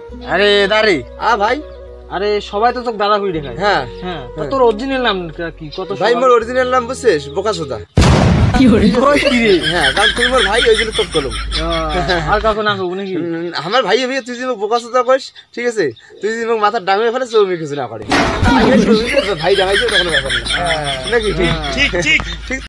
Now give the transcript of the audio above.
আরে দাঁড়ি ভাই আরে সবাই তো তোকে দাদা কই দেখায় হ্যাঁ হ্যাঁ তা তোর অরিজিনাল নাম কি কত ভাই মোর অরিজিনাল নাম বুঝছিস বোকাচোদা কি রে হ্যাঁ কারণ তুই মোর ভাই ওই জন্য তোর কলম আর কাকু না কব নাকি আমার ভাই ভাই তুই যদি বোকাচোদা কইস ঠিক আছে তুই যদি মাথার ডাঙে ফেলে চৌমি কিছু না করে ভাই ডাঙাইছে তখন ব্যাপার না নাকি ঠিক ঠিক ঠিক